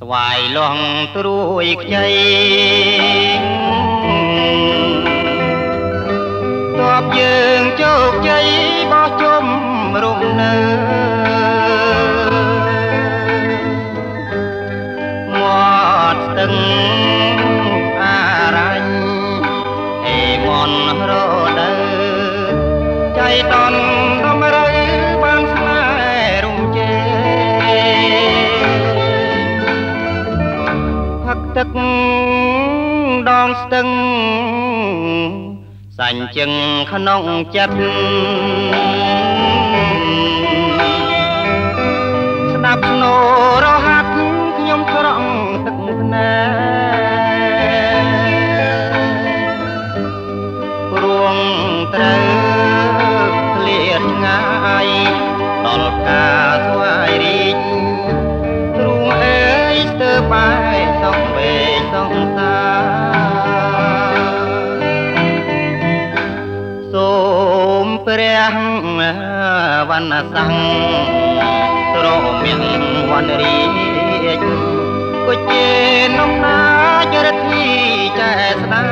ស្វាយលងត្រួយខ្ចីតបយើងជោគជ័យបោះជុំរំនៅមាត់ស្ទឹងអារ៉ាញ់អេមន់រដូវចៃតន់ដំរីបានស្នេហ៍រំជេផឹកទឹកដងស្ទឹងសាញ់ជឹងក្នុងចិត្តស្ដាប់ស្នូររហាត់ខ្ញុំក្រង់ទឹកភ្នែករួងត្រូវឃ្លាតឆ្ងាយដល់ការស្វាយរីកទ្រូងអើយស្ទើរបែកសងវេសងសាសូមព្រះវណ្ណសង្ឃទ្រមានវណ្ណរីកគុជេនំណាចរិទ្ធីចែស្ដា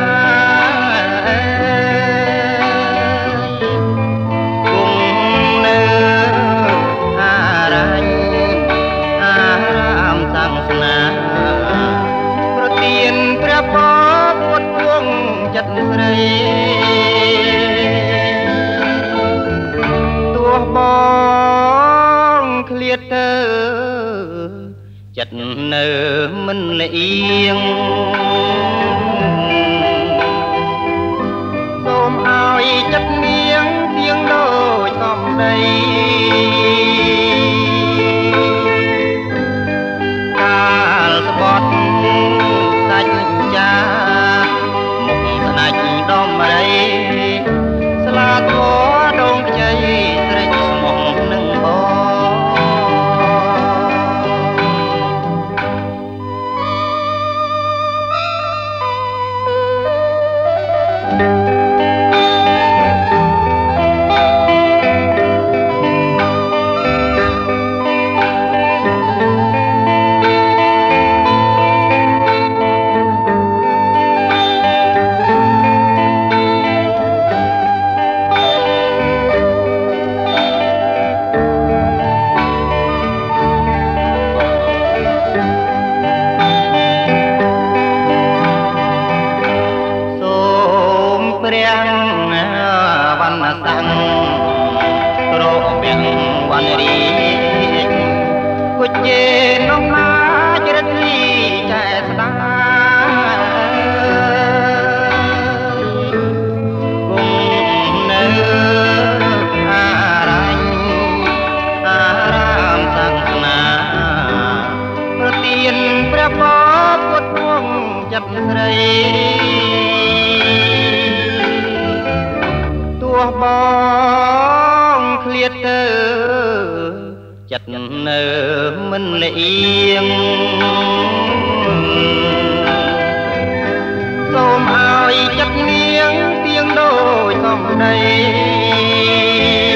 គង់នៅអារ៉ាញ់អារាមសាំងស្នាប្រទានព្រះពរពុតពងចិត្តស្រីទោះបងឃ្លាតទៅចិត្តនៅមិនលៀងសូមឲ្យចិត្តនាងទៀងដូចសំដីកាលស្បត់សាច់ចាមុខស្ដាច់ដំរីស្លាធម៌ដងខ្ចីស្រេចស្មោះនឹងបងវណ្ណសង្ឃទ្រមានវណ្ណរីកគុជេនំណាចរិទ្ធីចែស្ដាគង់នៅអារ៉ាញ់អារាមសាំងស្នាប្រទានព្រះពរពុតពងចិត្តស្រីទោះបងឃ្លាតទៅចិត្តនៅមិនលៀងសូមឲ្យចិត្តនាងទៀងដូចសំដី